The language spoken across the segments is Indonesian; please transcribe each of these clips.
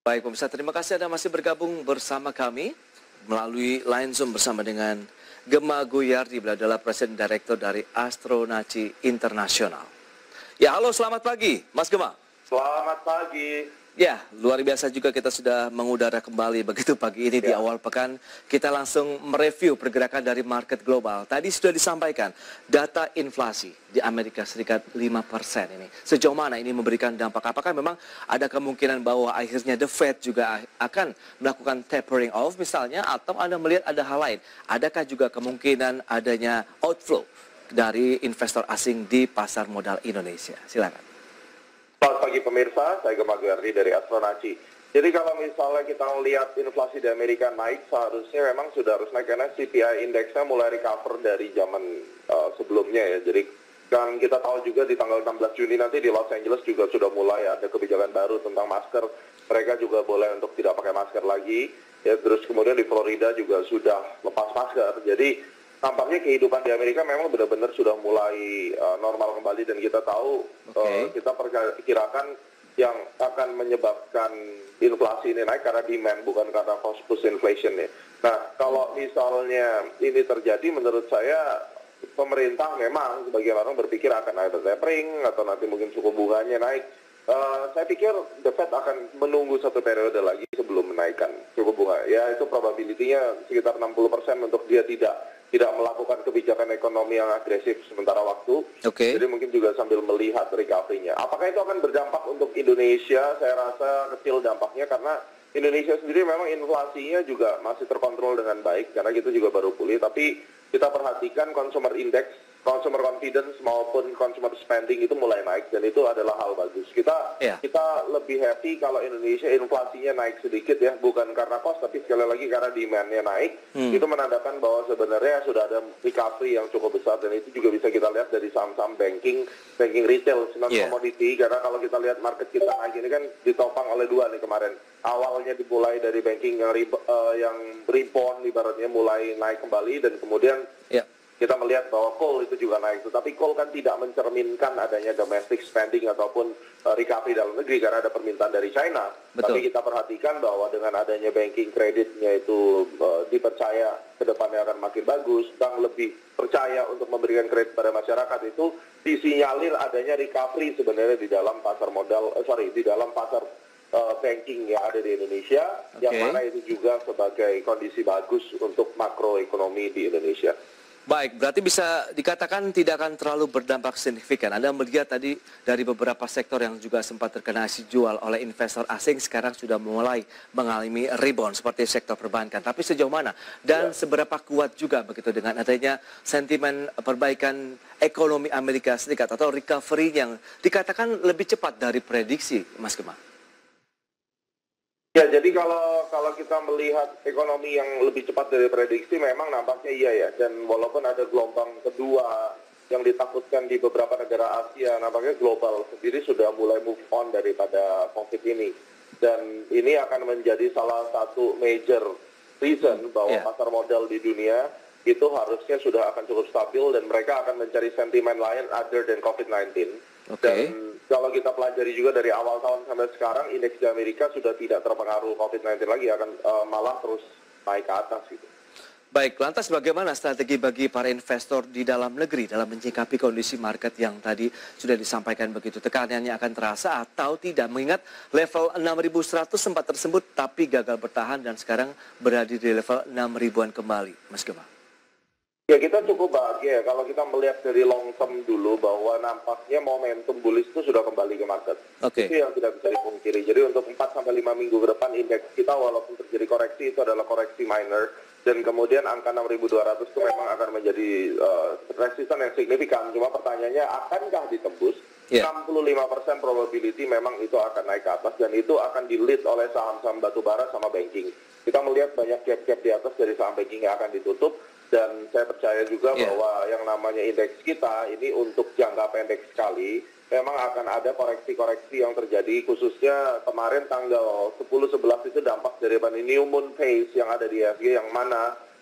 Baik pemirsa, terima kasih Anda masih bergabung bersama kami melalui line Zoom bersama dengan Gemma Guyardi, beliau adalah Presiden Direktur dari Astronaci Internasional. Ya, halo, selamat pagi, Mas Gemma. Selamat pagi. Ya, luar biasa juga kita sudah mengudara kembali begitu pagi ini di awal pekan. Kita langsung mereview pergerakan dari market global. Tadi sudah disampaikan data inflasi di Amerika Serikat 5% ini. Sejauh mana ini memberikan dampak? Apakah memang ada kemungkinan bahwa akhirnya The Fed juga akan melakukan tapering off misalnya, atau Anda melihat ada hal lain? Adakah juga kemungkinan adanya outflow dari investor asing di pasar modal Indonesia? Silakan. Selamat pagi pemirsa, saya Gemma Guyardi dari Astronaci. Jadi kalau misalnya kita melihat inflasi di Amerika naik, seharusnya memang sudah harus naik karena CPI indeksnya mulai recover dari zaman sebelumnya ya. Jadi kan kita tahu juga di tanggal 16 Juni nanti di Los Angeles juga sudah mulai ada kebijakan baru tentang masker. Mereka juga boleh untuk tidak pakai masker lagi. Ya, terus kemudian di Florida juga sudah lepas masker. Jadi tampaknya kehidupan di Amerika memang benar-benar sudah mulai normal kembali, dan kita tahu kita perkirakan yang akan menyebabkan inflasi ini naik karena demand, bukan karena cost push inflation ya. Nah, kalau misalnya ini terjadi, menurut saya pemerintah memang sebagian orang berpikir akan ada tapering atau nanti mungkin suku bunganya naik. Saya pikir The Fed akan menunggu satu periode lagi sebelum menaikkan suku bunga. Ya, itu probability-nya sekitar 60% untuk dia tidak melakukan kebijakan ekonomi yang agresif sementara waktu. Jadi mungkin juga sambil melihat recovery-nya. Apakah itu akan berdampak untuk Indonesia? Saya rasa kecil dampaknya karena Indonesia sendiri memang inflasinya juga masih terkontrol dengan baik karena kita juga baru pulih. Tapi kita perhatikan consumer index, consumer confidence maupun consumer spending itu mulai naik, dan itu adalah hal bagus. Kita lebih happy kalau Indonesia inflasinya naik sedikit ya, bukan karena cost tapi sekali lagi karena demand-nya naik. Itu menandakan bahwa sebenarnya sudah ada recovery yang cukup besar, dan itu juga bisa kita lihat dari saham-saham banking retail, non commodity. Karena kalau kita lihat market kita naik ini kan ditopang oleh dua nih kemarin. Awalnya dimulai dari banking yang rebound ibaratnya mulai naik kembali, dan kemudian kita melihat bahwa coal itu juga naik. Tetapi coal kan tidak mencerminkan adanya domestic spending ataupun recovery dalam negeri karena ada permintaan dari China. Tapi kita perhatikan bahwa dengan adanya banking kreditnya itu dipercaya ke depannya akan makin bagus, bank lebih percaya untuk memberikan kredit pada masyarakat, itu disinyalir adanya recovery sebenarnya di dalam pasar modal, di dalam pasar banking yang ada di Indonesia, yang mana itu juga sebagai kondisi bagus untuk makroekonomi di Indonesia. Baik, berarti bisa dikatakan tidak akan terlalu berdampak signifikan. Anda melihat tadi dari beberapa sektor yang juga sempat terkena jual oleh investor asing sekarang sudah mulai mengalami rebound seperti sektor perbankan. Tapi sejauh mana dan seberapa kuat juga begitu dengan adanya sentimen perbaikan ekonomi Amerika Serikat atau recovery yang dikatakan lebih cepat dari prediksi, Mas Gemma? Ya, jadi kalau kita melihat ekonomi yang lebih cepat dari prediksi, memang nampaknya iya ya. Dan walaupun ada gelombang kedua yang ditakutkan di beberapa negara Asia, nampaknya global sendiri sudah mulai move on daripada COVID ini. Dan ini akan menjadi salah satu major reason bahwa pasar modal di dunia itu harusnya sudah akan cukup stabil, dan mereka akan mencari sentimen lain other than COVID-19. Dan kalau kita pelajari juga dari awal tahun sampai sekarang, indeks di Amerika sudah tidak terpengaruh COVID-19 lagi, akan malah terus naik ke atas gitu. Baik, lantas bagaimana strategi bagi para investor di dalam negeri dalam menyikapi kondisi market yang tadi sudah disampaikan begitu? Tekanannya akan terasa atau tidak? Mengingat level 6.100 sempat tersebut tapi gagal bertahan dan sekarang berada di level 6.000-an kembali, Mas Gemma. Ya, kita cukup bahagia kalau kita melihat dari long term dulu bahwa nampaknya momentum bullish itu sudah kembali ke market. Itu yang tidak bisa dipungkiri. Jadi untuk 4-5 minggu ke depan indeks kita walaupun terjadi koreksi itu adalah koreksi minor, dan kemudian angka 6.200 itu memang akan menjadi resisten yang signifikan. Cuma pertanyaannya, akankah ditembus? 65% probability memang itu akan naik ke atas, dan itu akan di-lead oleh saham-saham batubara sama banking. Kita melihat banyak gap-gap di atas dari saham banking yang akan ditutup. Dan saya percaya juga bahwa yang namanya indeks kita ini untuk jangka pendek sekali memang akan ada koreksi-koreksi yang terjadi, khususnya kemarin tanggal 10-11 itu dampak dari new moon phase yang ada di ESG, yang mana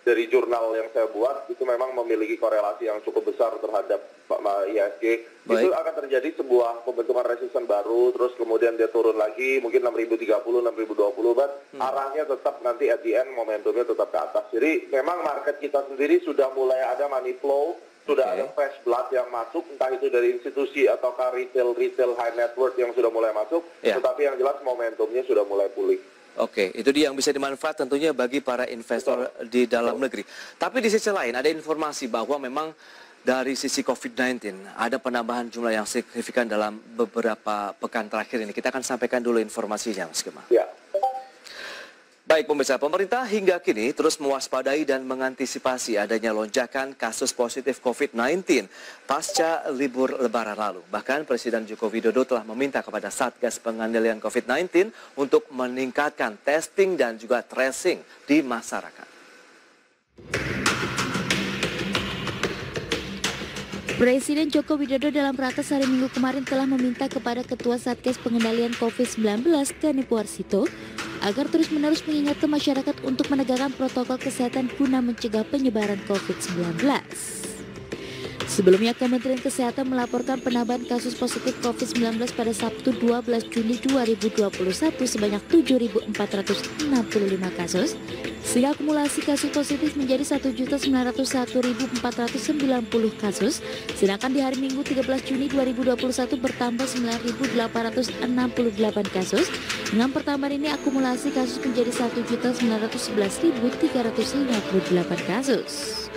dari jurnal yang saya buat itu memang memiliki korelasi yang cukup besar terhadap IHSG. Itu akan terjadi sebuah pembentukan resisten baru, terus kemudian dia turun lagi, mungkin 6.030, 6.020, arahnya tetap nanti at the end momentumnya tetap ke atas. Jadi memang market kita sendiri sudah mulai ada money flow, sudah ada fresh blood yang masuk, entah itu dari institusi ataukah retail high net worth yang sudah mulai masuk, tetapi yang jelas momentumnya sudah mulai pulih. Oke, itu dia yang bisa dimanfaat tentunya bagi para investor di dalam negeri. Tapi di sisi lain ada informasi bahwa memang dari sisi COVID-19 ada penambahan jumlah yang signifikan dalam beberapa pekan terakhir ini. Kita akan sampaikan dulu informasinya, Mas Gemma. Ya. Baik pemirsa, pemerintah hingga kini terus mewaspadai dan mengantisipasi adanya lonjakan kasus positif COVID-19 pasca libur lebaran lalu. Bahkan Presiden Joko Widodo telah meminta kepada Satgas Pengendalian COVID-19 untuk meningkatkan testing dan juga tracing di masyarakat. Presiden Joko Widodo dalam ratas hari Minggu kemarin telah meminta kepada Ketua Satgas Pengendalian COVID-19, Gani Puarsito, agar terus-menerus mengingatkan masyarakat untuk menegakkan protokol kesehatan guna mencegah penyebaran COVID-19. Sebelumnya, Kementerian Kesehatan melaporkan penambahan kasus positif COVID-19 pada Sabtu 12 Juni 2021 sebanyak 7.465 kasus, sehingga akumulasi kasus positif menjadi 1.901.490 kasus, sedangkan di hari Minggu 13 Juni 2021 bertambah 9.868 kasus. Dengan pertambahan ini akumulasi kasus menjadi 1.911.358 kasus.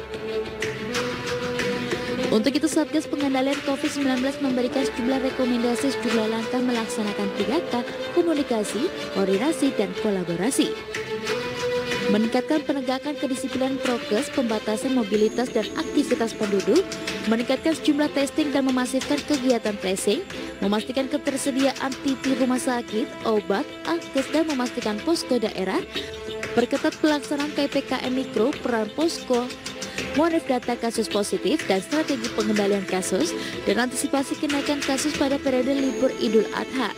Untuk itu, Satgas Pengendalian COVID-19 memberikan sejumlah rekomendasi sejumlah langkah melaksanakan 3K, komunikasi, koordinasi, dan kolaborasi. Meningkatkan penegakan kedisiplinan prokes, pembatasan mobilitas dan aktivitas penduduk, meningkatkan sejumlah testing dan memasifkan kegiatan tracing, memastikan ketersediaan TV rumah sakit, obat, alkes, dan memastikan posko daerah, perketat pelaksanaan PPKM Mikro, peran posko, monitor data kasus positif dan strategi pengendalian kasus, dan antisipasi kenaikan kasus pada periode libur Idul Adha.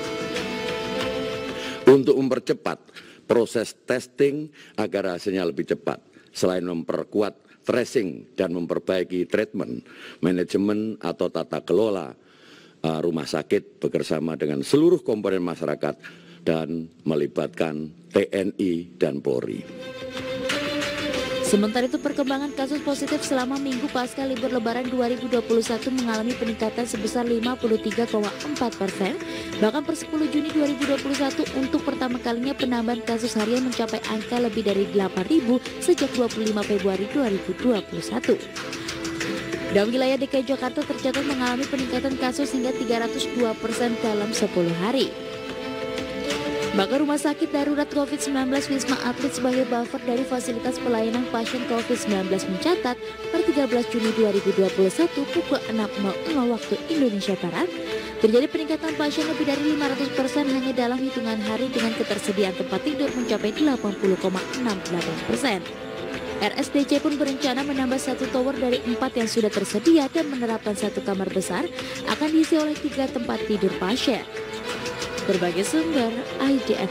Untuk mempercepat proses testing agar hasilnya lebih cepat, selain memperkuat tracing dan memperbaiki treatment, manajemen atau tata kelola rumah sakit bekerjasama dengan seluruh komponen masyarakat dan melibatkan TNI dan Polri. Sementara itu, perkembangan kasus positif selama minggu pasca libur Lebaran 2021 mengalami peningkatan sebesar 53,4%. Bahkan per 10 Juni 2021 untuk pertama kalinya penambahan kasus harian mencapai angka lebih dari 8.000 sejak 25 Februari 2021. Dalam wilayah DKI Jakarta tercatat mengalami peningkatan kasus hingga 302% dalam 10 hari. Bahkan Rumah Sakit Darurat COVID-19 Wisma Atlet sebagai buffer dari fasilitas pelayanan pasien COVID-19 mencatat per 13 Juni 2021 pukul 6.00 waktu Indonesia Barat, terjadi peningkatan pasien lebih dari 500% hanya dalam hitungan hari dengan ketersediaan tempat tidur mencapai 80,68%. RSDC pun berencana menambah 1 tower dari 4 yang sudah tersedia dan menerapkan 1 kamar besar akan diisi oleh 3 tempat tidur pasien. Berbagai sumber IDX.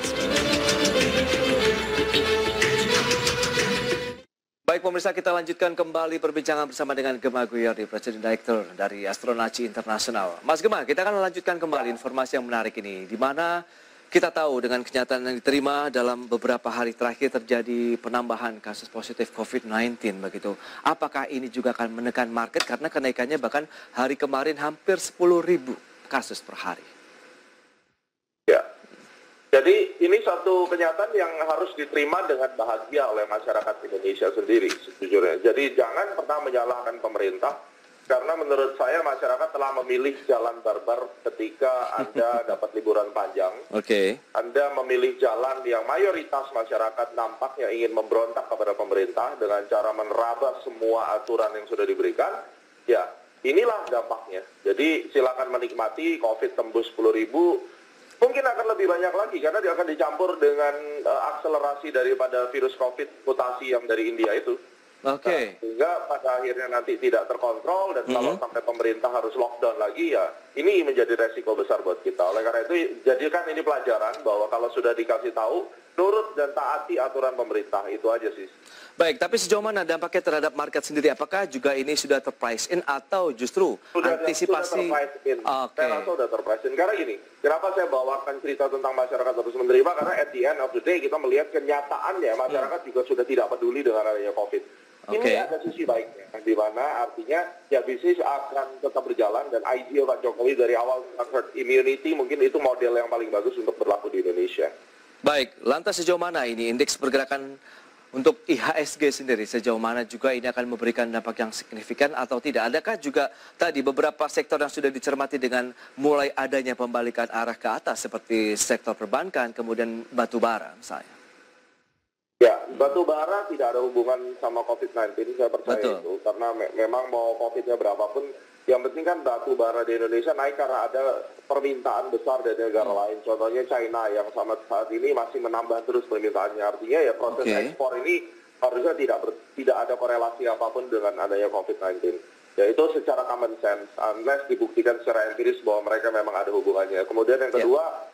Baik pemirsa, kita lanjutkan kembali perbincangan bersama dengan Gemma Guyardi, Presiden Direktur dari Astronaci Internasional. Mas Gemma, kita akan lanjutkan kembali informasi yang menarik ini, di mana kita tahu dengan kenyataan yang diterima dalam beberapa hari terakhir terjadi penambahan kasus positif COVID-19 begitu. Apakah ini juga akan menekan market karena kenaikannya bahkan hari kemarin hampir 10.000 kasus per hari? Ya, jadi ini satu kenyataan yang harus diterima dengan bahagia oleh masyarakat Indonesia sendiri sejujurnya. Jadi jangan pernah menyalahkan pemerintah, karena menurut saya masyarakat telah memilih jalan barbar ketika Anda dapat liburan panjang. Anda memilih jalan yang mayoritas masyarakat nampaknya ingin memberontak kepada pemerintah dengan cara menerabas semua aturan yang sudah diberikan. Ya, inilah dampaknya. Jadi silakan menikmati COVID tembus 10.000. Mungkin akan lebih banyak lagi karena dia akan dicampur dengan akselerasi daripada virus COVID mutasi yang dari India itu. Nah, sehingga pada akhirnya nanti tidak terkontrol dan kalau sampai pemerintah harus lockdown lagi, ya ini menjadi resiko besar buat kita. Oleh karena itu jadikan ini pelajaran bahwa kalau sudah dikasih tahu nurut dan taati aturan pemerintah, itu aja sih. Baik, tapi sejauh mana dampaknya terhadap market sendiri? Apakah juga ini sudah terprice in atau justru antisipasi? Sudah terprice in. Okay. Saya rasa sudah terprice in. Karena gini, kenapa saya bawakan cerita tentang masyarakat harus menerima? Karena at the end of the day kita melihat kenyataannya masyarakat juga sudah tidak peduli dengan adanya COVID. Ini ada sisi baiknya, di mana artinya ya bisnis akan tetap berjalan dan ideal Pak Jokowi dari awal herd immunity mungkin itu model yang paling bagus untuk berlaku di Indonesia. Baik, lantas sejauh mana ini indeks pergerakan untuk IHSG sendiri, sejauh mana juga ini akan memberikan dampak yang signifikan atau tidak? Adakah juga tadi beberapa sektor yang sudah dicermati dengan mulai adanya pembalikan arah ke atas seperti sektor perbankan, kemudian batu bara misalnya? Ya, batu bara tidak ada hubungan sama COVID-19, saya percaya. Betul. Itu. Karena memang mau COVID-nya berapapun, yang penting kan batu bara di Indonesia naik karena ada permintaan besar dari negara lain. Contohnya China yang sama saat ini masih menambah terus permintaannya. Artinya ya proses ekspor ini harusnya tidak ada korelasi apapun dengan adanya COVID-19. Ya itu secara common sense, unless dibuktikan secara empiris bahwa mereka memang ada hubungannya. Kemudian yang kedua,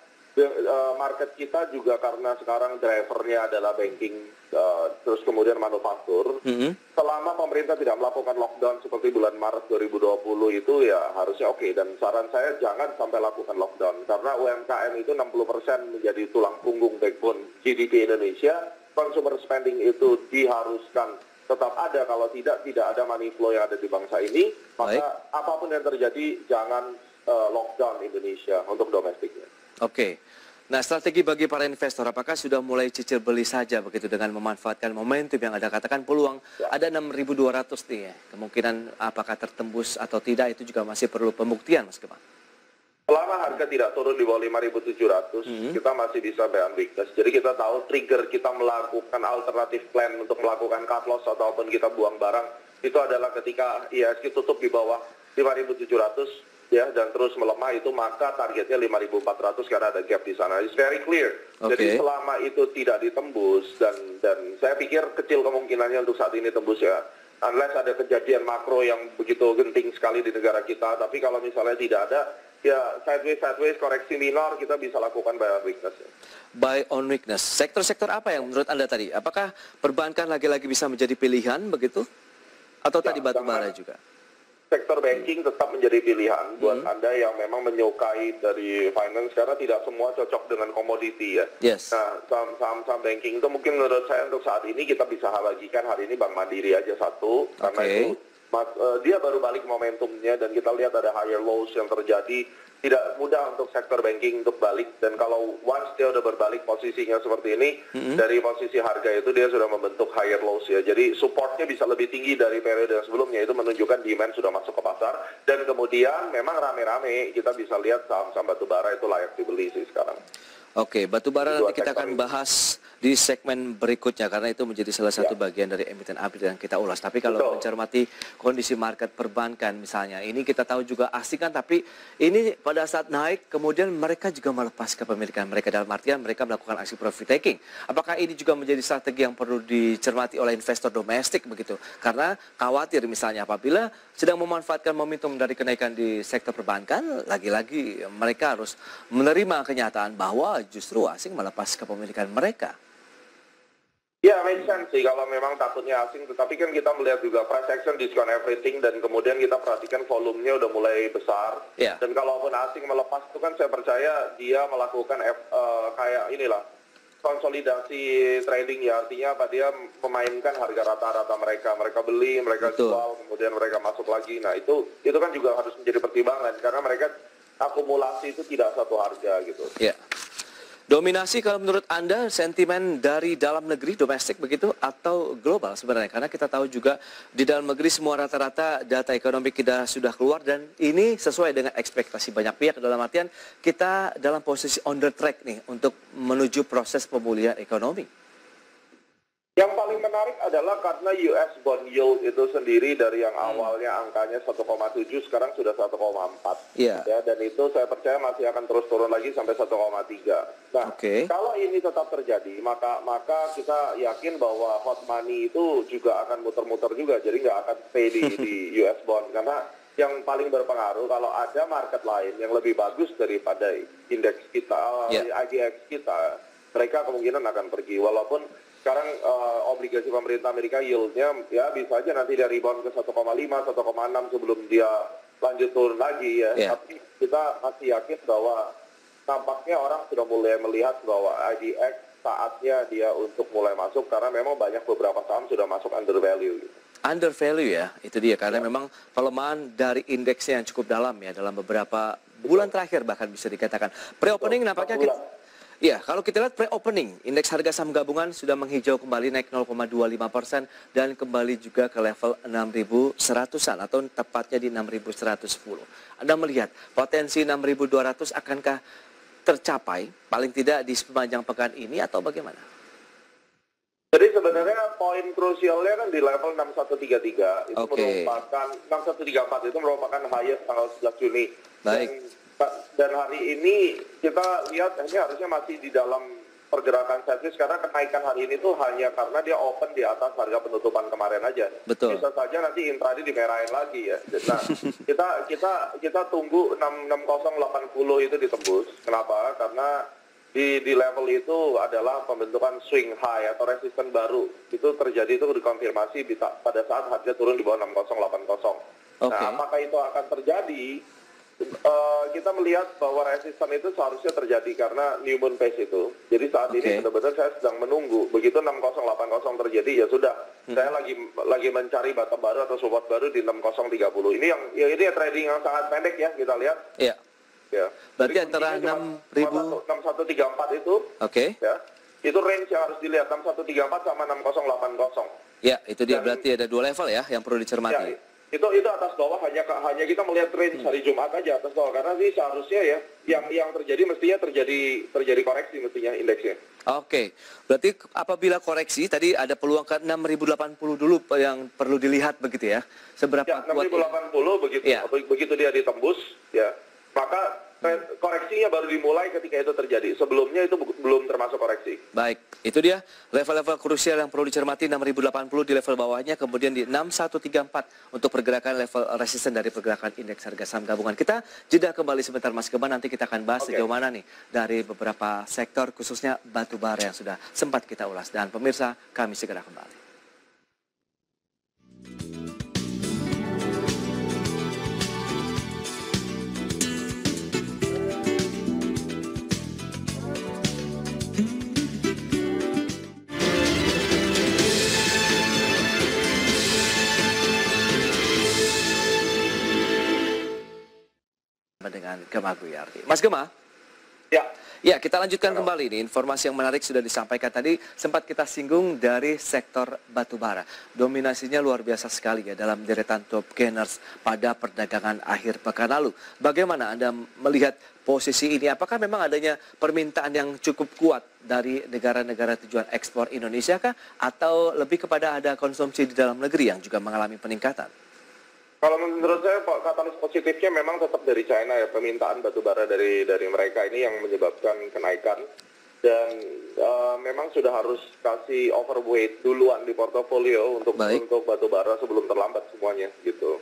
market kita juga karena sekarang drivernya adalah banking, terus kemudian manufaktur. Selama pemerintah tidak melakukan lockdown seperti bulan Maret 2020 itu ya harusnya oke. Dan saran saya jangan sampai lakukan lockdown. Karena UMKM itu 60% menjadi tulang punggung backbone GDP Indonesia. Consumer spending itu diharuskan tetap ada. Kalau tidak ada money flow yang ada di bangsa ini. Maka apapun yang terjadi jangan lockdown Indonesia untuk domestiknya. Oke. Nah, strategi bagi para investor, apakah sudah mulai cicil beli saja begitu dengan memanfaatkan momentum yang ada? Katakan peluang ada 6.200 nih ya. Kemungkinan apakah tertembus atau tidak itu juga masih perlu pembuktian, Mas Kemang. Selama harga tidak turun di bawah 5.700, kita masih bisa buy and weakness. Jadi kita tahu trigger kita melakukan alternatif plan untuk melakukan cut loss ataupun kita buang barang, itu adalah ketika IHSG tutup di bawah 5.700. Ya, dan terus melemah itu maka targetnya 5.400 karena ada gap di sana. It's very clear. Jadi selama itu tidak ditembus dan saya pikir kecil kemungkinannya untuk saat ini tembus ya. Unless ada kejadian makro yang begitu genting sekali di negara kita. Tapi kalau misalnya tidak ada, ya sideways koreksi minor kita bisa lakukan buy on weakness. Buy on weakness. Sektor-sektor apa yang menurut Anda tadi? Apakah perbankan lagi-lagi bisa menjadi pilihan begitu? Atau tadi batu bara juga? Sektor banking tetap menjadi pilihan buat Anda yang memang menyukai dari finance karena tidak semua cocok dengan komoditi ya. Nah, saham-saham banking itu mungkin menurut saya untuk saat ini kita bisa bagikan hari ini Bank Mandiri aja satu karena itu dia baru balik momentumnya dan kita lihat ada higher lows yang terjadi. Tidak mudah untuk sektor banking untuk balik dan kalau once dia udah berbalik posisinya seperti ini dari posisi harga itu dia sudah membentuk higher lows ya. Jadi supportnya bisa lebih tinggi dari periode sebelumnya, itu menunjukkan demand sudah masuk ke pasar dan kemudian memang rame-rame kita bisa lihat saham-saham batubara itu layak dibeli sih sekarang. Oke, batubara nanti kita akan bahas di segmen berikutnya karena itu menjadi salah satu bagian dari emiten update yang kita ulas. Tapi kalau mencermati kondisi market perbankan misalnya, ini kita tahu juga asing kan, tapi ini pada saat naik kemudian mereka juga melepas kepemilikan mereka dalam artian mereka melakukan aksi profit taking. Apakah ini juga menjadi strategi yang perlu dicermati oleh investor domestik begitu? Karena khawatir misalnya apabila sedang memanfaatkan momentum dari kenaikan di sektor perbankan, lagi-lagi mereka harus menerima kenyataan bahwa justru asing melepas kepemilikan mereka. Ya, make sense sih kalau memang takutnya asing, tetapi kan kita melihat juga price action, discount everything, dan kemudian kita perhatikan volumenya udah mulai besar. Dan kalaupun asing melepas itu kan saya percaya dia melakukan kayak inilah, konsolidasi trading ya, artinya apa, dia memainkan harga rata-rata mereka beli, mereka jual, kemudian mereka masuk lagi. Nah itu kan juga harus menjadi pertimbangan, karena mereka akumulasi itu tidak satu harga gitu. Dominasi kalau menurut Anda sentimen dari dalam negeri, domestik begitu, atau global sebenarnya? Karena kita tahu juga di dalam negeri semua rata-rata data ekonomi kita sudah keluar dan ini sesuai dengan ekspektasi banyak pihak, dalam artian kita dalam posisi on the track nih untuk menuju proses pemulihan ekonomi. Yang paling menarik adalah karena US bond yield itu sendiri dari yang awalnya angkanya 1,7 sekarang sudah 1,4. Ya, dan itu saya percaya masih akan terus turun lagi sampai 1,3. Nah, kalau ini tetap terjadi, maka kita yakin bahwa hot money itu juga akan muter-muter juga. Jadi nggak akan stay di US bond. Karena yang paling berpengaruh kalau ada market lain yang lebih bagus daripada indeks kita, IDX kita, mereka kemungkinan akan pergi. Walaupun sekarang obligasi pemerintah Amerika yield-nya ya bisa aja nanti dia rebound ke 1,5, 1,6 sebelum dia lanjut turun lagi ya. Tapi kita masih yakin bahwa tampaknya orang sudah mulai melihat bahwa IDX saatnya dia untuk mulai masuk karena memang banyak beberapa saham sudah masuk under value. Gitu. Under value ya, itu dia karena memang pelemahan dari indeksnya yang cukup dalam ya dalam beberapa bulan terakhir bahkan bisa dikatakan. Pre-opening nampaknya iya, kalau kita lihat pre-opening, indeks harga saham gabungan sudah menghijau kembali naik 0,25% dan kembali juga ke level 6.100-an atau tepatnya di 6.110. Anda melihat potensi 6.200 akankah tercapai paling tidak di sepanjang pekan ini atau bagaimana? Jadi sebenarnya poin krusialnya kan di level 6133 itu merupakan 6134 itu merupakan highest tanggal 11 Juni. Baik. Dan hari ini kita lihat ini harusnya masih di dalam pergerakan servis karena kenaikan hari ini tuh hanya karena dia open di atas harga penutupan kemarin aja. Betul. Bisa saja nanti intraday dimerahin lagi ya. Nah, kita tunggu 66080 itu ditembus. Kenapa? Karena di level itu adalah pembentukan swing high atau resisten baru. Itu terjadi itu dikonfirmasi pada saat harga turun di bawah 6080. Nah, apakah itu akan terjadi? Kita melihat bahwa resisten itu seharusnya terjadi karena new moon phase itu. Jadi saat ini benar-benar saya sedang menunggu. Begitu 6080 terjadi ya sudah. Saya lagi mencari bottom baru atau support baru di 6030. Ini ini trading yang sangat pendek ya kita lihat. Iya. Ya. Berarti antara 6134 itu. Ya. Itu range yang harus dilihat 6134 sama 6080. Ya, itu dia. Berarti ada dua level ya yang perlu dicermati. Ya, itu atas bawah hanya kita melihat range hari Jumat aja atas bawah karena sih seharusnya ya yang terjadi mestinya terjadi koreksi mestinya indeksnya. Berarti apabila koreksi tadi ada peluang ke 6080 dulu yang perlu dilihat begitu ya. Seberapa kuat 6080 begitu begitu dia ditembus ya. Maka koreksinya baru dimulai ketika itu terjadi. Sebelumnya itu belum termasuk koreksi. Baik, itu dia level-level krusial yang perlu dicermati 6080 di level bawahnya, kemudian di 6134 untuk pergerakan level resisten dari pergerakan indeks harga saham gabungan. Kita jeda kembali sebentar Mas Gema, nanti kita akan bahas sejauh mana nih dari beberapa sektor khususnya batu bara yang sudah sempat kita ulas. Dan pemirsa, kami segera kembali. Dengan Gema Guyardi. Mas Gema? Ya, kita lanjutkan kembali ini. Informasi yang menarik sudah disampaikan tadi, sempat kita singgung dari sektor batubara. Dominasinya luar biasa sekali ya dalam deretan top gainers pada perdagangan akhir pekan lalu. Bagaimana Anda melihat posisi ini? Apakah memang adanya permintaan yang cukup kuat dari negara-negara tujuan ekspor Indonesia kah? Atau lebih kepada ada konsumsi di dalam negeri yang juga mengalami peningkatan? Kalau menurut saya katalis positifnya memang tetap dari China ya, permintaan batubara dari mereka ini yang menyebabkan kenaikan dan memang sudah harus kasih overweight duluan di portofolio untuk batubara sebelum terlambat semuanya gitu.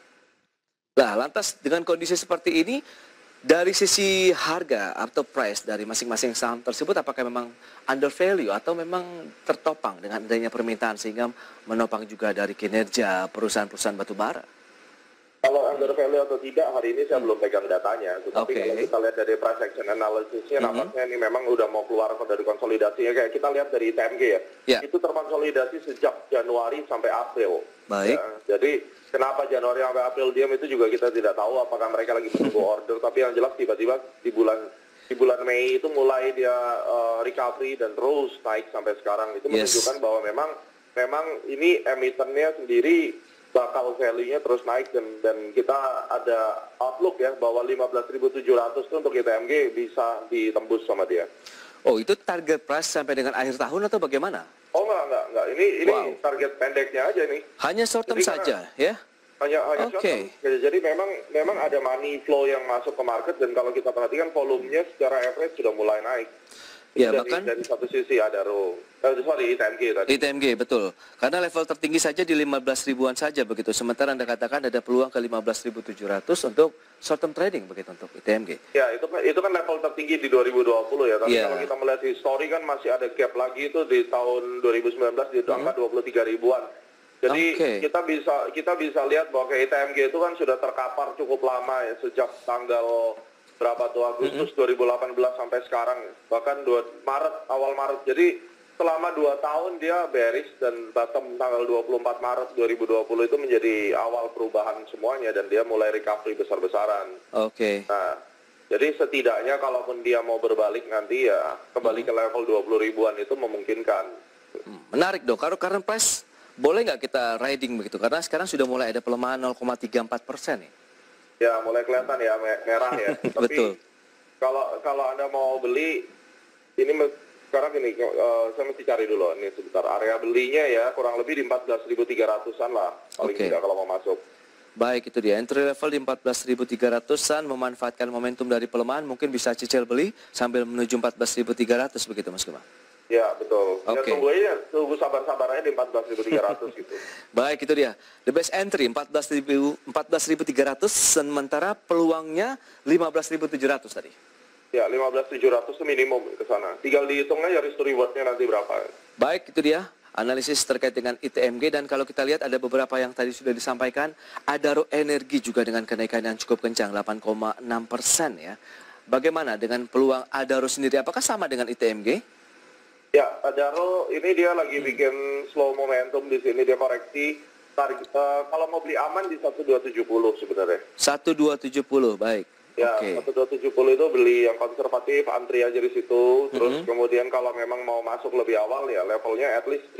Nah, lantas dengan kondisi seperti ini dari sisi harga atau price dari masing-masing saham tersebut apakah memang under value atau memang tertopang dengan adanya permintaan sehingga menopang juga dari kinerja perusahaan-perusahaan batubara? Kalau under value atau tidak, hari ini saya belum pegang datanya. Tetapi kalau kita lihat dari price action analysisnya, nampaknya ini memang udah mau keluar dari konsolidasi. Ya, kayak kita lihat dari TMG ya, itu terkonsolidasi sejak Januari sampai April. Baik. Ya, jadi kenapa Januari sampai April diam itu juga kita tidak tahu apakah mereka lagi menunggu order. Tapi yang jelas tiba-tiba di bulan Mei itu mulai dia recovery dan terus naik sampai sekarang. Itu menunjukkan bahwa memang ini emitennya sendiri bakal value-nya terus naik dan kita ada outlook ya bahwa 15.700 itu untuk ITMG bisa ditembus sama dia. Oh, itu target price sampai dengan akhir tahun atau bagaimana? Oh enggak. Ini target pendeknya aja nih. Hanya short term saja ya? Hanya short term. Jadi memang ada money flow yang masuk ke market dan kalau kita perhatikan volumenya secara average sudah mulai naik. Ya, Jadi bahkan dari satu sisi Adaro, ITMG tadi. ITMG, betul. Karena level tertinggi saja di 15 ribuan saja begitu. Sementara Anda katakan ada peluang ke 15.700 untuk short term trading begitu untuk ITMG. Ya, itu kan level tertinggi di 2020 ya. Tapi Ya. kalau kita melihat histori kan masih ada gap lagi itu di tahun 2019 di angka 23 ribuan. Jadi kita bisa lihat bahwa ITMG itu kan sudah terkapar cukup lama ya, sejak tanggal berapa tuh Agustus 2018 sampai sekarang, bahkan awal Maret. Jadi selama 2 tahun dia bearish dan bottom tanggal 24 Maret 2020 itu menjadi awal perubahan semuanya dan dia mulai recovery besar-besaran. Oke. Nah, jadi setidaknya kalaupun dia mau berbalik nanti ya kembali ke level 20 ribuan itu memungkinkan. Menarik dong, kalau current price boleh nggak kita riding begitu? Karena sekarang sudah mulai ada pelemahan 0,34% nih. Ya, mulai kelihatan ya merah ya. Tapi Betul. kalau Anda mau beli, ini sekarang gini, saya mesti cari dulu ini sebentar. Area belinya ya kurang lebih di 14.300-an lah, paling tidak kalau mau masuk. Baik, itu dia. Entry level di 14.300-an, memanfaatkan momentum dari pelemahan, mungkin bisa cicil beli sambil menuju 14.300 begitu Mas Gema. Ya, betul. Oke. Ya, tunggu sabar-sabar aja di 14.300 gitu. Baik, itu dia. The best entry 14.300, sementara peluangnya 15.700 tadi. Ya, 15.700 itu minimum ke sana. Tinggal dihitung aja risk to reward-nya nanti berapa. Baik, itu dia analisis terkait dengan ITMG, dan kalau kita lihat ada beberapa yang tadi sudah disampaikan. Adaro Energi juga dengan kenaikan yang cukup kencang 8,6% ya. Bagaimana dengan peluang Adaro sendiri? Apakah sama dengan ITMG? Ya, Adaro ini dia lagi bikin slow momentum di sini, dia koreksi. Kalau mau beli aman di 1270 sebenarnya. 1270, baik. Ya, 1270 itu beli yang konservatif, antri aja di situ. Terus kemudian kalau memang mau masuk lebih awal ya levelnya at least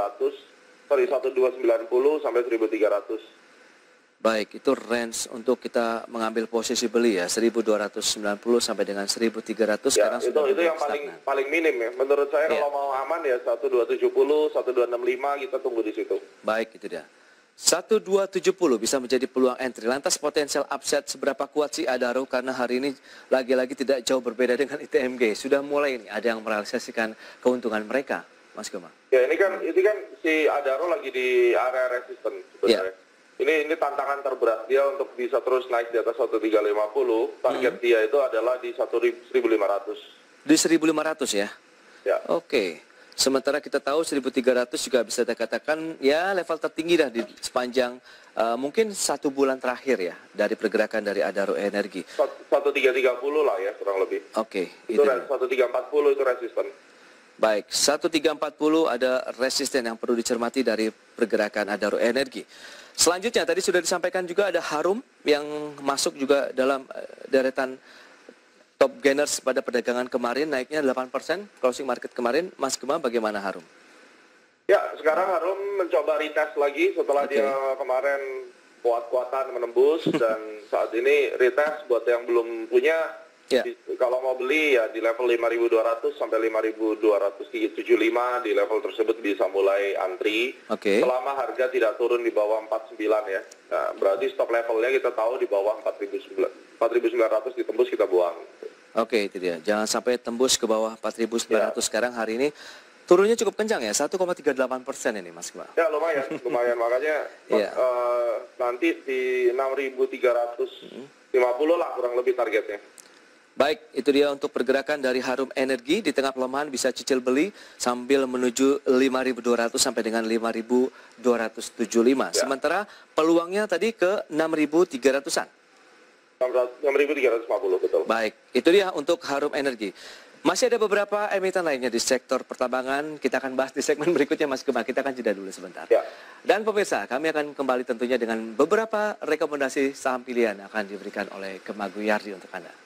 1290 sampai 1300. Baik, itu range untuk kita mengambil posisi beli ya, 1290 sampai dengan 1300 Ya, sekarang itu yang paling minim ya. Menurut saya kalau mau aman ya 1270, 1265 kita tunggu di situ. Baik, itu dia. 1270 bisa menjadi peluang entry. Lantas potensial upside seberapa kuat sih Adaro? Karena hari ini lagi-lagi tidak jauh berbeda dengan ITMG. Sudah mulai ini ada yang merealisasikan keuntungan mereka, Mas Gema. Ya, ini kan si Adaro lagi di area resisten sebenarnya. Ini tantangan terberat dia untuk bisa terus naik di atas 1350. Target dia itu adalah di 1.500. Di 1.500 ya? Ya. Oke. Sementara kita tahu 1.300 juga bisa dikatakan ya level tertinggi dah di sepanjang mungkin 1 bulan terakhir ya dari pergerakan dari Adaro Energi. 1330 lah ya kurang lebih. Oke. Itu 1340 itu resisten. Baik, 1340 ada resisten yang perlu dicermati dari pergerakan Adaro Energi. Selanjutnya tadi sudah disampaikan juga ada Harum yang masuk juga dalam deretan top gainers pada perdagangan kemarin, naiknya 8% closing market kemarin. Mas Gema, bagaimana Harum? Ya, sekarang Harum mencoba retest lagi setelah dia kemarin kuat-kuatan menembus dan saat ini retest buat yang belum punya. Kalau mau beli ya di level 5.200 sampai 5.275 di level tersebut bisa mulai antri. Selama harga tidak turun di bawah 49 ya. Nah, berarti stop levelnya kita tahu di bawah 4.900 ditembus kita buang. Oke, itu dia. Jangan sampai tembus ke bawah 4.900 sekarang hari ini. Turunnya cukup kencang ya, 1,38% ini Mas Gema. Ya lumayan. Makanya nanti di 6.350 lah kurang lebih targetnya. Baik, itu dia untuk pergerakan dari Harum Energi. Di tengah pelemahan bisa cicil beli sambil menuju 5.200 sampai dengan 5.275. Sementara peluangnya tadi ke 6.300-an. 6.350 betul. Baik, itu dia untuk Harum Energi. Masih ada beberapa emiten lainnya di sektor pertambangan. Kita akan bahas di segmen berikutnya Mas Gema. Kita akan jeda dulu sebentar. Dan pemirsa, kami akan kembali tentunya dengan beberapa rekomendasi saham pilihan yang akan diberikan oleh Gema Guyardi untuk Anda.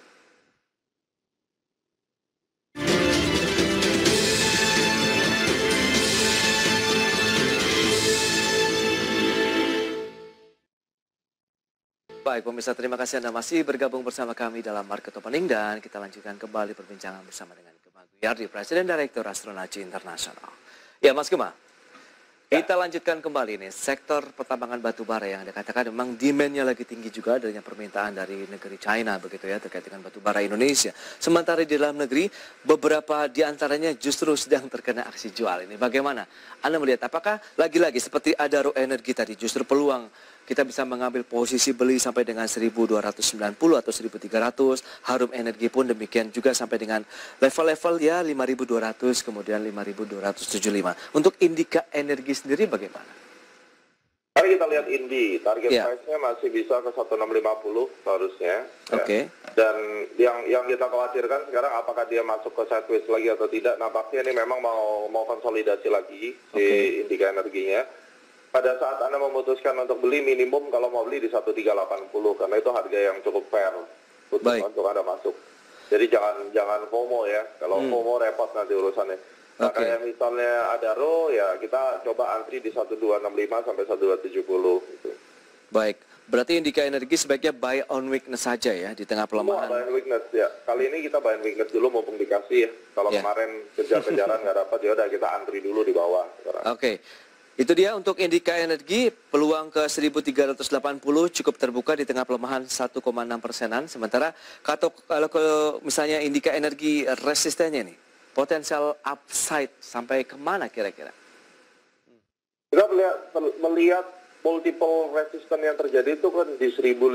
Baik pemirsa, terima kasih Anda masih bergabung bersama kami dalam Market Opening dan kita lanjutkan kembali perbincangan bersama dengan Gema Guyardi, Presiden Direktur Astronaci Internasional. Ya Mas Gema, Kita lanjutkan kembali nih, sektor pertambangan batu bara yang dikatakan memang demand-nya lagi tinggi juga adanya permintaan dari negeri China begitu ya terkait dengan batu bara Indonesia. Sementara di dalam negeri beberapa di antaranya justru sedang terkena aksi jual. Ini bagaimana? Anda melihat apakah lagi-lagi seperti Adaro Energi tadi justru peluang kita bisa mengambil posisi beli sampai dengan 1.290 atau 1.300. Harum Energi pun demikian juga sampai dengan level-level ya 5.200 kemudian 5.275. Untuk Indika Energi sendiri bagaimana? Mari kita lihat Indi, target price-nya masih bisa ke 1650 seharusnya. Oke. Ya. Dan yang kita khawatirkan sekarang apakah dia masuk ke sideways lagi atau tidak. Nampaknya ini memang mau konsolidasi lagi si Indika Energinya. Pada saat Anda memutuskan untuk beli minimum kalau mau beli di 1380 karena itu harga yang cukup fair untuk Anda masuk. Jadi jangan FOMO ya. Kalau FOMO repot nanti urusannya. Nah, kayak misalnya Adaro ya kita coba antri di 1265 sampai 1270 gitu. Baik. Berarti Indika Energi sebaiknya buy on weakness saja ya di tengah pelemahan. Buy on weakness ya. Kali ini kita buy on weakness dulu mumpung dikasih ya. Kalau kemarin kejar-kejaran nggak dapat ya udah kita antri dulu di bawah. Oke. Itu dia untuk Indika Energi, peluang ke 1380 cukup terbuka di tengah pelemahan 1,6%-an. Sementara kalau misalnya Indika Energi resistennya nih, potensial upside sampai kemana kira-kira? Kita melihat multiple resistance yang terjadi itu kan di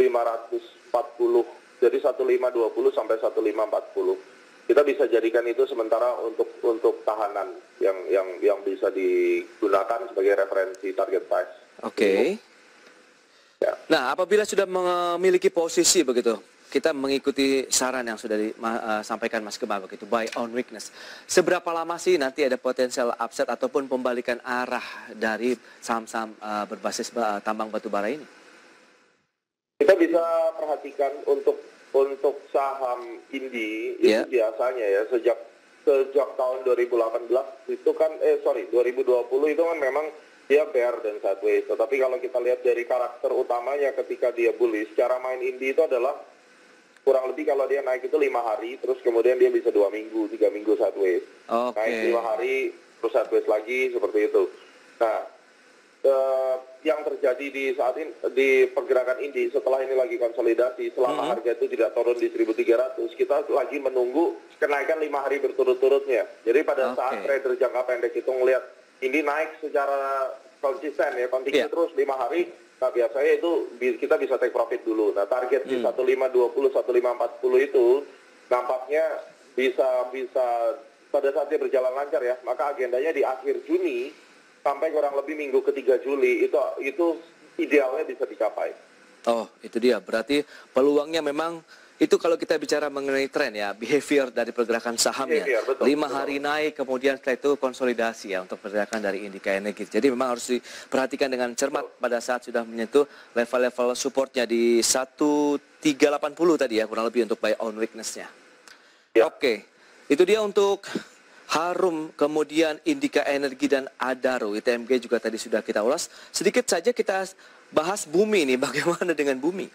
1540, jadi 1520 sampai 1540. Kita bisa jadikan itu sementara untuk tahanan yang bisa digunakan sebagai referensi target price. Oke. Ya. Nah, apabila sudah memiliki posisi begitu, kita mengikuti saran yang sudah disampaikan Mas Gema begitu, buy on weakness. Seberapa lama sih nanti ada potensial upside ataupun pembalikan arah dari saham-saham berbasis tambang batu bara ini? Kita bisa perhatikan untuk saham Indi itu biasanya ya sejak tahun 2018 itu kan 2020 itu kan memang dia bear dan sideways. Tetapi kalau kita lihat dari karakter utamanya ketika dia bullish, cara main Indi itu adalah kurang lebih kalau dia naik itu 5 hari, terus kemudian dia bisa 2 minggu, 3 minggu sideways. Naik 5 hari, terus sideways lagi, seperti itu. Nah, yang terjadi di saat ini, di pergerakan Indi setelah ini lagi konsolidasi, selama harga itu tidak turun di 1.300, kita lagi menunggu kenaikan 5 hari berturut-turutnya. Jadi pada saat trader jangka pendek itu ngelihat Indi naik secara konsisten ya, kontinu terus 5 hari, nah biasanya itu kita bisa take profit dulu. Nah target di 1520, 1540 itu nampaknya bisa pada saat dia berjalan lancar ya, maka agendanya di akhir Juni sampai kurang lebih minggu ketiga Juli itu idealnya bisa dicapai. Oh, itu dia. Berarti peluangnya memang itu kalau kita bicara mengenai tren ya, behavior dari pergerakan sahamnya. 5 hari naik, kemudian setelah itu konsolidasi ya untuk pergerakan dari Indika Energi. Jadi memang harus diperhatikan dengan cermat pada saat sudah menyentuh level-level supportnya di 1380 tadi ya, kurang lebih untuk buy on weakness-nya. Oke, itu dia untuk Harum, kemudian Indika Energi dan Adaro. ITMG juga tadi sudah kita ulas. Sedikit saja kita bahas Bumi nih, bagaimana dengan Bumi?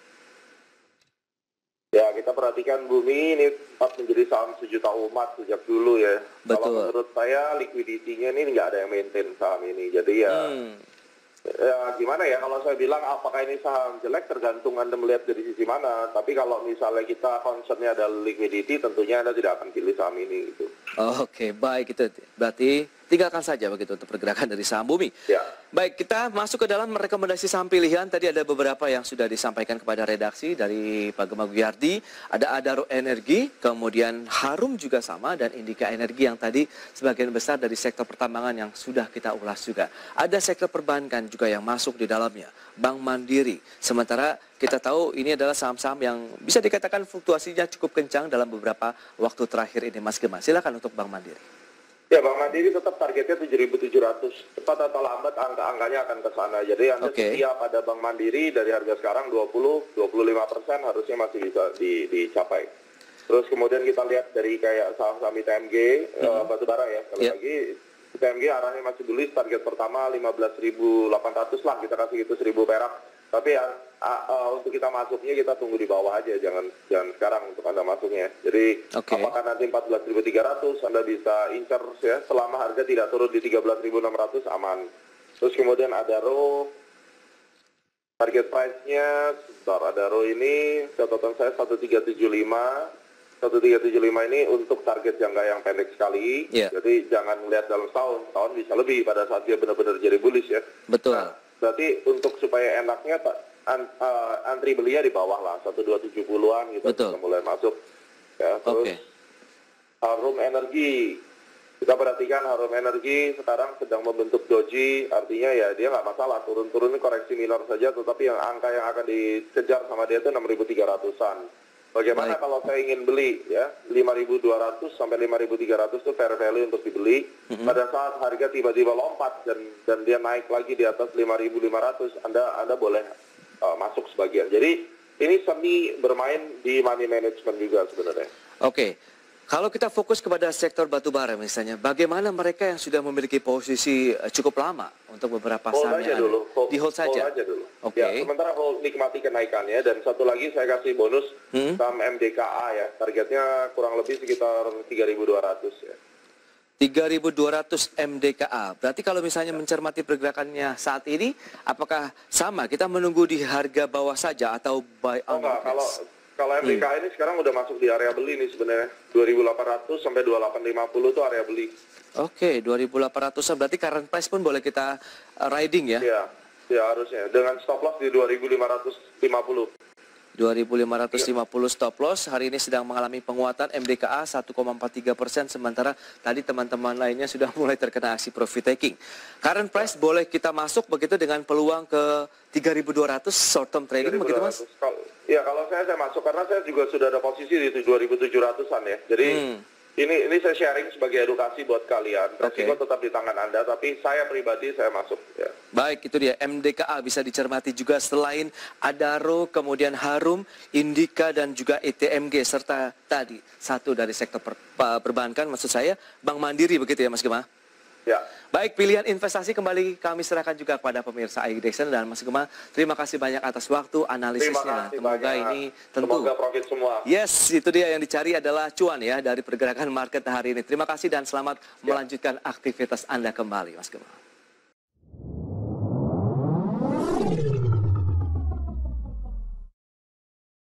Ya, kita perhatikan Bumi ini tetap menjadi saham sejuta umat sejak dulu ya. Betul. Kalau menurut saya liquidity-nya ini nggak ada yang maintain saham ini. Jadi ya gimana ya, kalau saya bilang apakah ini saham jelek tergantung Anda melihat dari sisi mana. Tapi kalau misalnya kita concernnya adalah liquidity, tentunya Anda tidak akan pilih saham ini gitu. Oke, baik, itu berarti tinggalkan saja begitu untuk pergerakan dari saham Bumi. Ya. Baik, kita masuk ke dalam rekomendasi saham pilihan. Tadi ada beberapa yang sudah disampaikan kepada redaksi dari Pak Gema Guyardi. Ada Adaro Energi, kemudian Harum juga sama, dan Indika Energi yang tadi sebagian besar dari sektor pertambangan yang sudah kita ulas juga. Ada sektor perbankan juga yang masuk di dalamnya, Bank Mandiri. Sementara kita tahu ini adalah saham-saham yang bisa dikatakan fluktuasinya cukup kencang dalam beberapa waktu terakhir ini, Mas Gema. Silakan untuk Bank Mandiri. Ya, Bank Mandiri tetap targetnya 7.700. Cepat atau lambat angka-angkanya akan ke sana. Jadi Anda setia pada Bank Mandiri dari harga sekarang 20-25% harusnya masih bisa dicapai. Terus kemudian kita lihat dari kayak saham-saham ITMG, batubara ya. Sekali lagi, ITMG arahnya masih bullish, target pertama 15.800 lah, kita kasih itu 1.000 perak. Tapi untuk kita masuknya kita tunggu di bawah aja, jangan sekarang untuk Anda masuknya. Jadi apakah nanti 14.300 Anda bisa incer ya, selama harga tidak turun di 13.600 aman. Terus kemudian Adaro, target price-nya, sebentar, Adaro ini catatan saya 1375. 1375 ini untuk target jangka yang pendek sekali. Jadi jangan melihat dalam setahun bisa lebih pada saat dia benar-benar jadi bullish ya. Betul. Nah, berarti untuk supaya enaknya antri belinya di bawah lah, 1270-an gitu. Betul. Kita mulai masuk. Ya, terus Harum Energi. Kita perhatikan Harum Energi sekarang sedang membentuk doji, artinya ya dia nggak masalah, turun-turun ini koreksi minor saja, tetapi yang angka yang akan dikejar sama dia itu 6.300-an. Bagaimana kalau saya ingin beli ya 5.200 sampai 5.300 itu fair value untuk dibeli. Pada saat harga tiba-tiba lompat dan dia naik lagi di atas 5.500, Anda boleh masuk sebagian. Jadi ini semi bermain di money management juga sebenarnya. Kalau kita fokus kepada sektor batubara misalnya, bagaimana mereka yang sudah memiliki posisi cukup lama untuk beberapa saham yang di hold saja? Hold aja dulu. Ya, sementara hold nikmati kenaikannya, dan satu lagi saya kasih bonus saham MDKA ya, targetnya kurang lebih sekitar 3.200 ya. 3.200 MDKA. Berarti kalau misalnya mencermati pergerakannya saat ini, apakah sama kita menunggu di harga bawah saja atau buy on price? Kalau MDKA ini sekarang udah masuk di area beli nih sebenarnya. 2.800 sampai 2.850 itu area beli. 2.800 berarti current price pun boleh kita riding ya? Iya harusnya. Dengan stop loss di 2.550. 2.550 stop loss. Hari ini sedang mengalami penguatan MDKA 1,43%, sementara tadi teman-teman lainnya sudah mulai terkena aksi profit taking. Current price boleh kita masuk begitu dengan peluang ke 3.200 short term trading begitu Mas? Ya kalau saya masuk karena saya juga sudah ada posisi di 2.700-an ya. Jadi ini saya sharing sebagai edukasi buat kalian. Resiko tetap di tangan Anda, tapi saya pribadi saya masuk ya. Baik, itu dia MDKA bisa dicermati juga selain Adaro, kemudian Harum, Indika dan juga ETMG serta tadi satu dari sektor perbankan maksud saya Bank Mandiri begitu ya Mas Gema? Ya. Baik, pilihan investasi kembali kami serahkan juga kepada pemirsa iDexon dan Mas Gema. Terima kasih banyak atas waktu analisisnya. Semoga ini tentu. Semoga profit semua. Yes, itu dia yang dicari adalah cuan ya dari pergerakan market hari ini. Terima kasih dan selamat melanjutkan aktivitas Anda kembali Mas Gema.